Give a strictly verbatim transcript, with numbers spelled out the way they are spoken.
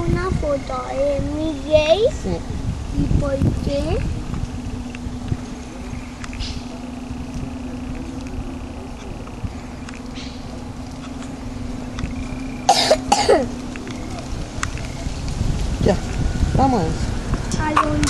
una foto de Miguel. Sí. ¿Y por qué? Ya, vamos. ¿A dónde?